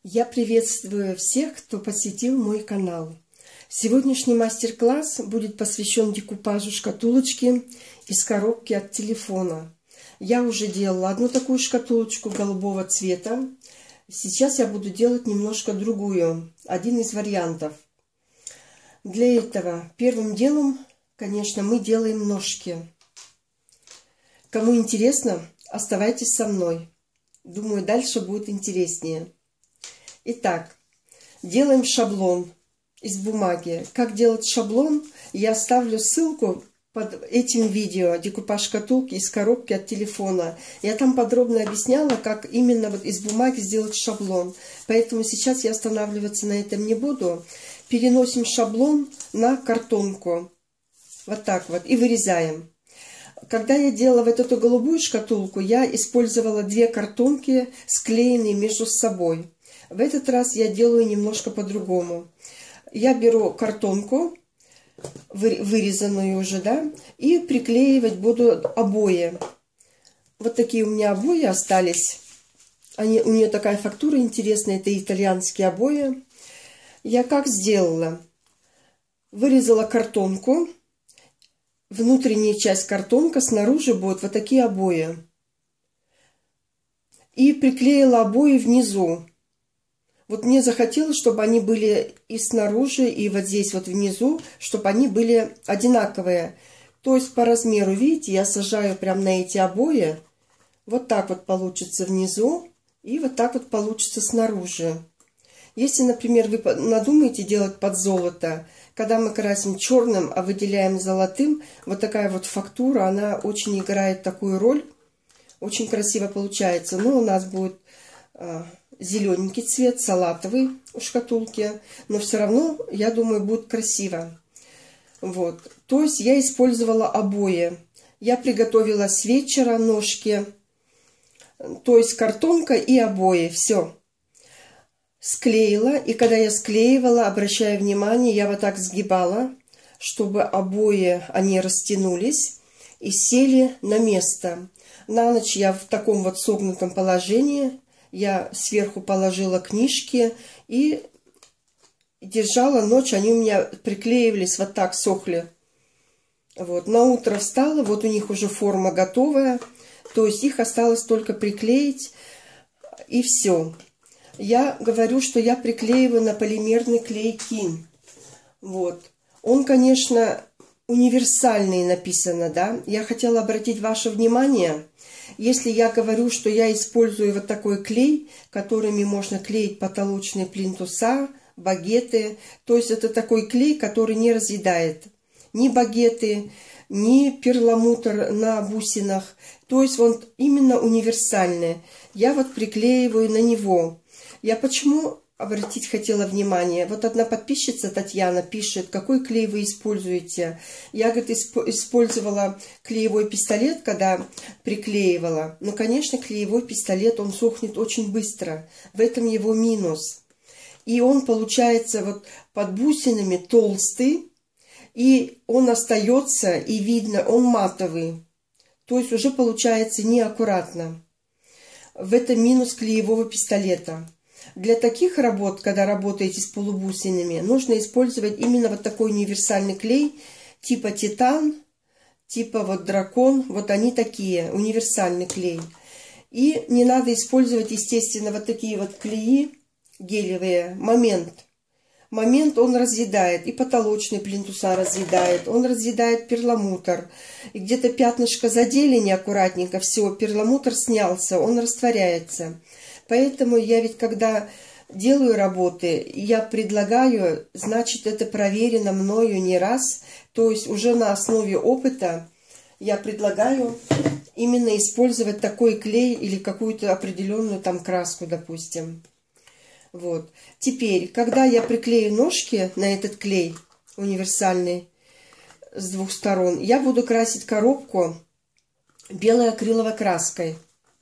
Я приветствую всех, кто посетил мой канал. Сегодняшний мастер-класс будет посвящен декупажу шкатулочки из коробки от телефона. Я уже делала одну такую шкатулочку голубого цвета. Сейчас я буду делать немножко другую, один из вариантов. Для этого первым делом, конечно, мы делаем ножки. Кому интересно, оставайтесь со мной. Думаю, дальше будет интереснее. Итак, делаем шаблон из бумаги. Как делать шаблон, я оставлю ссылку под этим видео «Декупаж шкатулки из коробки от телефона». Я там подробно объясняла, как именно вот из бумаги сделать шаблон. Поэтому сейчас я останавливаться на этом не буду. Переносим шаблон на картонку. Вот так вот. И вырезаем. Когда я делала вот эту голубую шкатулку, я использовала две картонки, склеенные между собой. В этот раз я делаю немножко по-другому. Я беру картонку, вырезанную уже, да, и приклеивать буду обои. Вот такие у меня обои остались. У нее такая фактура интересная, это итальянские обои. Я как сделала? Вырезала картонку. Внутренняя часть картонка, снаружи будут вот такие обои. И приклеила обои внизу. Вот мне захотелось, чтобы они были и снаружи, и вот здесь вот внизу, чтобы они были одинаковые. То есть по размеру, видите, я сажаю прям на эти обои. Вот так вот получится внизу, и вот так вот получится снаружи. Если, например, вы надумаете делать под золото, когда мы красим черным, а выделяем золотым, вот такая вот фактура, она очень играет такую роль. Очень красиво получается. Но у нас будет зелененький цвет, салатовый у шкатулки. Но все равно, я думаю, будет красиво. Вот. То есть я использовала обои. Я приготовила с вечера ножки. То есть картонка и обои. Все. Склеила, и когда я склеивала, обращая внимание, я вот так сгибала, чтобы обои, они растянулись и сели на место. На ночь я в таком вот согнутом положении, я сверху положила книжки и держала ночь, они у меня приклеивались, вот так сохли. Вот, на утро встала, вот у них уже форма готовая, то есть их осталось только приклеить, и все. Я говорю, что я приклеиваю на полимерный клей Kin. Вот. Он, конечно, универсальный написано, да. Я хотела обратить ваше внимание, если я говорю, что я использую вот такой клей, которыми можно клеить потолочные плинтуса, багеты. То есть это такой клей, который не разъедает ни багеты, ни перламутр на бусинах. То есть он именно универсальный. Я вот приклеиваю на него. Я почему обратить хотела внимание? Вот одна подписчица, Татьяна, пишет, какой клей вы используете. Я, говорит, использовала клеевой пистолет, когда приклеивала. Но, конечно, клеевой пистолет, он сохнет очень быстро. В этом его минус. И он получается вот под бусинами толстый. И он остается, и видно, он матовый. То есть уже получается неаккуратно. В этом минус клеевого пистолета. Для таких работ, когда работаете с полубусинами, нужно использовать именно вот такой универсальный клей, типа титан, типа вот дракон, вот они такие, универсальный клей. И не надо использовать, естественно, вот такие вот клеи гелевые, момент. Момент он разъедает, и потолочные плинтуса разъедает, он разъедает перламутр. И где-то пятнышко задели неаккуратненько, все, перламутр снялся, он растворяется. Поэтому я ведь, когда делаю работы, я предлагаю, значит, это проверено мною не раз. То есть уже на основе опыта я предлагаю именно использовать такой клей или какую-то определенную там краску, допустим. Вот. Теперь, когда я приклею ножки на этот клей универсальный с двух сторон, я буду красить коробку белой акриловой краской.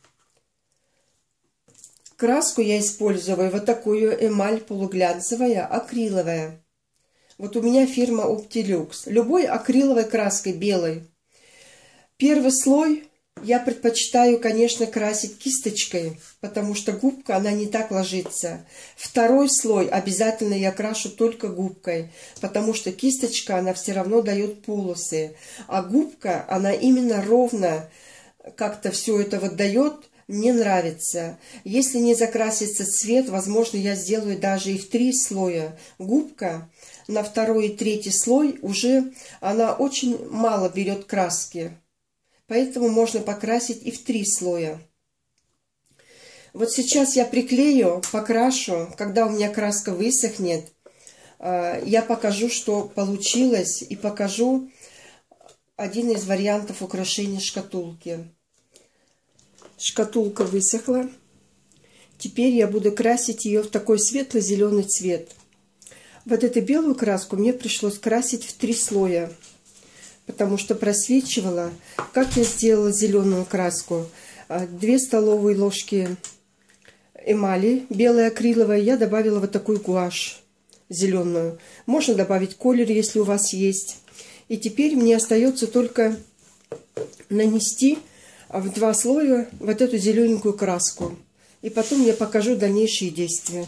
Краску я использую вот такую эмаль полуглянцевая, акриловая. Вот у меня фирма Optilux. Любой акриловой краской белой. Первый слой Я предпочитаю, конечно, красить кисточкой, потому что губка, она не так ложится. Второй слой обязательно я крашу только губкой, потому что кисточка, она все равно дает полосы. А губка, она именно ровно как-то все это вот дает, мне нравится. Если не закрасится цвет, возможно, я сделаю даже и в 3 слоя. Губка на второй и третий слой уже, она очень мало берет краски. Поэтому можно покрасить и в 3 слоя. Вот сейчас я приклею, покрашу. Когда у меня краска высохнет, я покажу, что получилось. И покажу один из вариантов украшения шкатулки. Шкатулка высохла. Теперь я буду красить ее в такой светло-зеленый цвет. Вот эту белую краску мне пришлось красить в 3 слоя, потому что просвечивала. Как я сделала зеленую краску? 2 столовые ложки эмали белой акриловой. Я добавила вот такую гуашь зеленую. Можно добавить колер, если у вас есть. И теперь мне остается только нанести в 2 слоя вот эту зелененькую краску. И потом я покажу дальнейшие действия.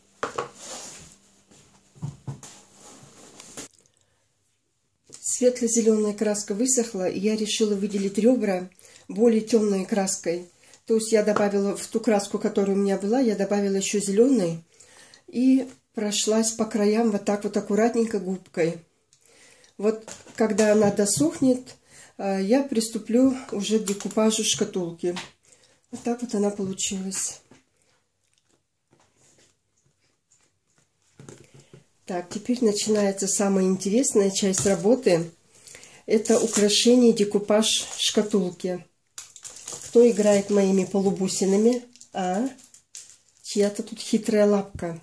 Светло-зеленая краска высохла, и я решила выделить ребра более темной краской. То есть я добавила в ту краску, которая у меня была, я добавила еще зеленой и прошлась по краям вот так вот аккуратненько губкой. Вот когда она досохнет, я приступлю уже к декупажу шкатулки. Вот так вот она получилась. Так, теперь начинается самая интересная часть работы. Это украшение, декупаж шкатулки. Кто играет моими полубусинами? Чья-то тут хитрая лапка.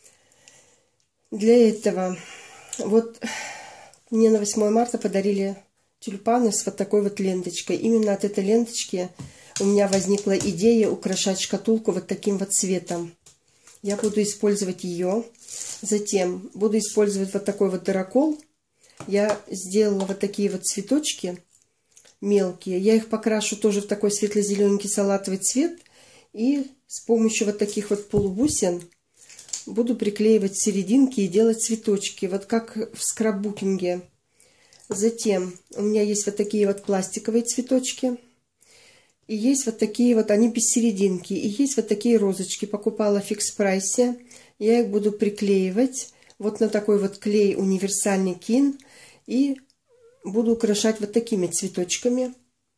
Для этого вот мне на 8 марта подарили тюльпаны с вот такой вот ленточкой. Именно от этой ленточки у меня возникла идея украшать шкатулку вот таким вот цветом. Я буду использовать ее. Затем буду использовать вот такой вот дырокол. Я сделала вот такие вот цветочки мелкие. Я их покрашу тоже в такой светло-зелененький салатовый цвет. И с помощью вот таких вот полубусин буду приклеивать серединки и делать цветочки. Вот как в скраббукинге. Затем у меня есть вот такие вот пластиковые цветочки. И есть вот такие вот, они без серединки. И есть вот такие розочки. Покупала в фикс-прайсе. Я их буду приклеивать вот на такой вот клей универсальный Кин. И буду украшать вот такими цветочками.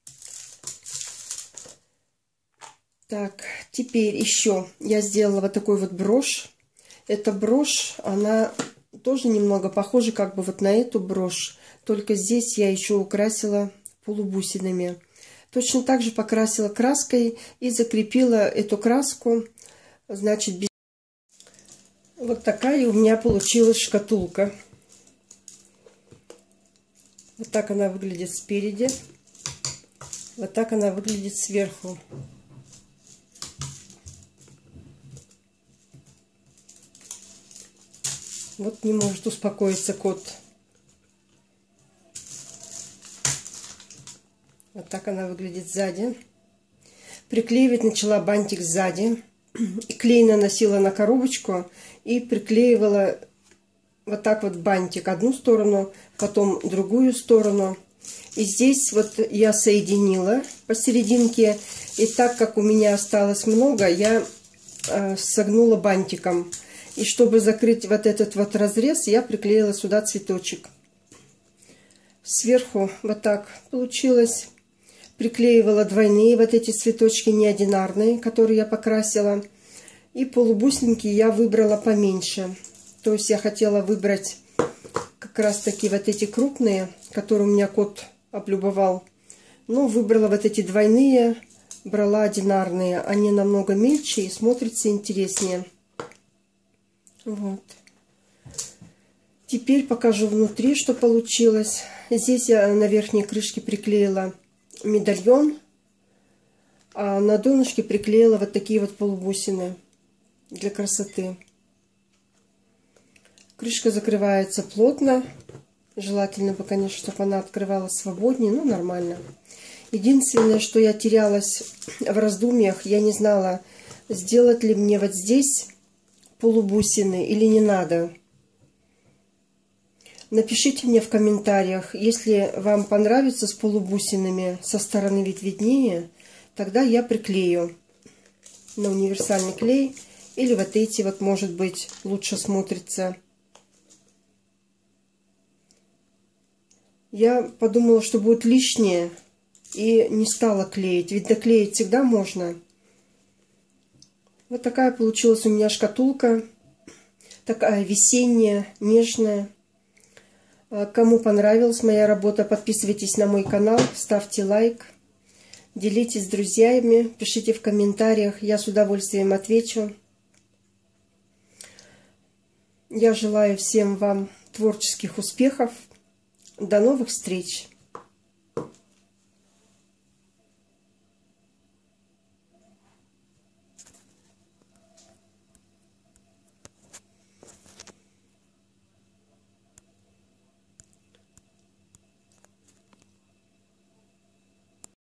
Так, теперь еще я сделала вот такой вот брошь. Эта брошь, она тоже немного похожа как бы вот на эту брошь. Только здесь я еще украсила полубусинами. Точно так же покрасила краской и закрепила эту краску, значит, без... Вот такая у меня получилась шкатулка. Вот так она выглядит спереди. Вот так она выглядит сверху. Вот не может успокоиться кот. Вот так она выглядит сзади. Приклеивать начала бантик сзади. И клей наносила на коробочку и приклеивала вот так вот бантик одну сторону, потом другую сторону. И здесь вот я соединила посерединке. И так как у меня осталось много, я согнула бантиком. И чтобы закрыть вот этот вот разрез, я приклеила сюда цветочек. Сверху вот так получилось. Приклеивала двойные вот эти цветочки неодинарные, которые я покрасила. И полубусинки я выбрала поменьше. То есть я хотела выбрать как раз таки вот эти крупные, которые у меня кот облюбовал. Но выбрала вот эти двойные, брала одинарные. Они намного мельче и смотрятся интереснее. Вот. Теперь покажу внутри, что получилось. Здесь я на верхней крышке приклеила медальон, а на донышке приклеила вот такие вот полубусины для красоты. Крышка закрывается плотно. Желательно бы, конечно, чтобы она открывалась свободнее, но нормально. Единственное, что я терялась в раздумьях, я не знала, сделать ли мне вот здесь полубусины или не надо. Напишите мне в комментариях, если вам понравится с полубусинами, со стороны ведь виднее, тогда я приклею на универсальный клей, или вот эти вот, может быть, лучше смотрятся. Я подумала, что будет лишнее, и не стала клеить, ведь доклеить всегда можно. Вот такая получилась у меня шкатулка, такая весенняя, нежная. Кому понравилась моя работа, подписывайтесь на мой канал, ставьте лайк, делитесь с друзьями, пишите в комментариях, я с удовольствием отвечу. Я желаю всем вам творческих успехов. До новых встреч!